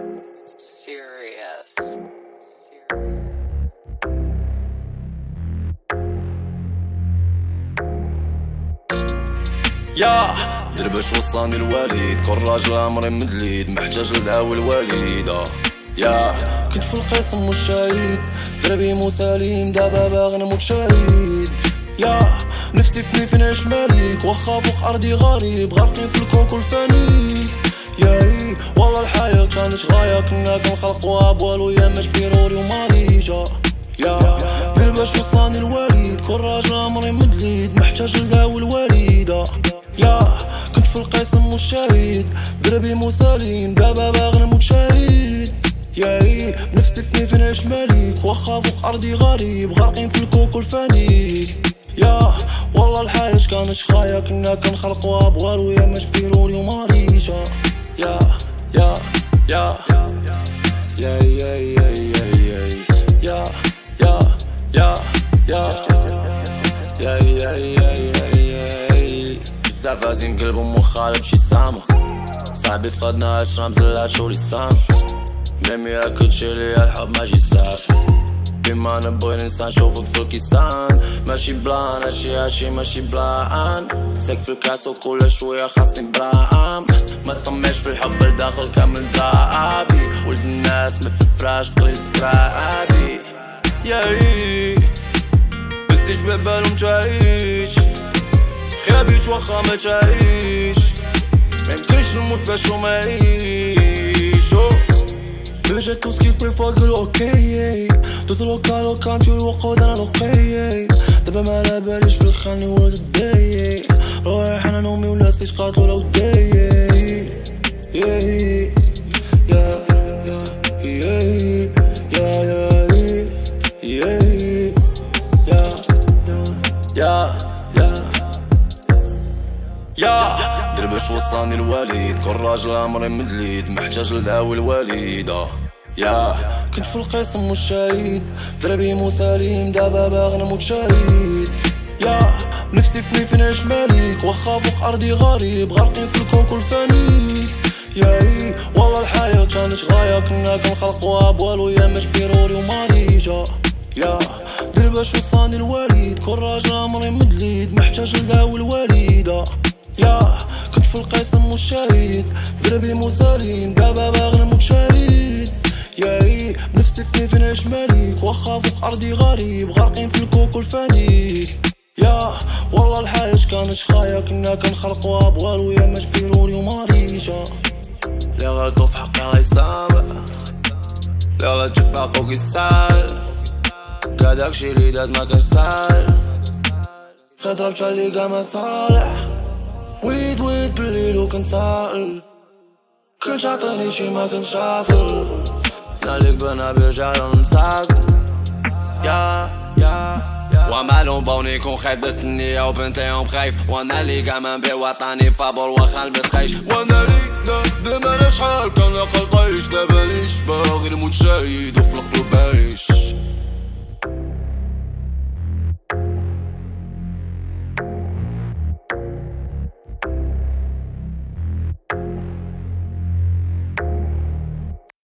Serious. يا دربش وصلني الوالد، كل راجل عمري مدليد محتاج لدعوة الوالدة. يا كنت في القسم والشهيد، دربي مسالم دابا باغي نموت شهيد. يا نفسي فين شماليك، واخا فوق ارضي غريب غارقين في الكوكو الفاني. ياي والله الحياة كانت غاية، كنا كنخلقوها بوالو يا ماش بيروري وماليجا. يا دربش وصلني الوالد، كل راجل عمري مدليد محتاج لدعوة الوالدة. يا كنت في القسم والشهيد، دربي مسالم دابا باغي نموت شهيد. ياي نفسي فين شماليك، واخا فوق ارضي غريب غارقين في الكوكو الفاني. يا والله الحياة كانت خايا، كنا كنخلقوها بوالو يا ماش بيروري وماريشا. يا يا يا يا يا يا يا يا يا يا يا يا يا يا بزاف هازين قلبهم وخالب شي سامة، صاحبي فقدنا اشرام زلها شولي سامة. ميمي ياكلشي ليا الحب ماشي سهل، بما نبغي ننسى نشوفك في الكيسان. ماشي بلان هادشي ماشي بلان، ساك في الكاس وكل شوية خاصني براهم. ما طمعش في الحب لداخل كامل درابي، ولد الناس ما في الفراش قليل ترابي. ياي بسيج ببالهم تعيش، خابيت واخا ما تعيش، ميمكنش نموت باش هما يعيشو. Déjà tout ce qu'il te faut que l'okay دوز لوكال وكانتي الوقود انا لوقي. دابا ما على باليش بالخاني ولا تداي، رايح انا نومي ولا استيقاظ ولا وداي. يا يا يا يا يا يا يا دربش وصلني الوالد، كل راجل عمري مدليد محتاج لدعوة الوالدة. يا كنت في القسم والشهيد، دربي مسالم دابا باغي نموت شهيد. يا نفسي فين شماليك، واخا فوق ارضي غريب غارقين في الكوكو الفاني. ياي والله الحياة كانت غاية، كنا كنخلقوها بوالو يا ماش بيروري وماريجا. يا دربش وصلني الوالد، كل راجل عمري مدليد محتاج لدعوة الوالدة. يا كنت في القسم والشهيد، دربي مسالم دابا باغي نموت شهيد. ياي نفسي فين شماليك، واخا فوق ارضي غريب غارقين في الكوكو الفاني. يا والله الحياة كانت خايا، كنا كنخلقوها بوالو يا ماش بيروري وماريشا. لي غلطو في حقي الله يسامح، لي غلط شوف عقوق يسال، كاع داكشي لي داز ما كانش ساهل. خضرة بشحال لي كاع ما صالح، ويد بالليل وكنسائل، كنت عطيني شي ما كنتش عافل. نالك بنا برجال نساكن. يا ومالهم بوني كون خيبت النية وبنتيهم خايف، وانا لي كاع بي وطني فابور واخا البس خايش. وانا لي ندم على شحال كان عقل طايش، دابا ليش باغي نموت شهيد وفي القلب عايش.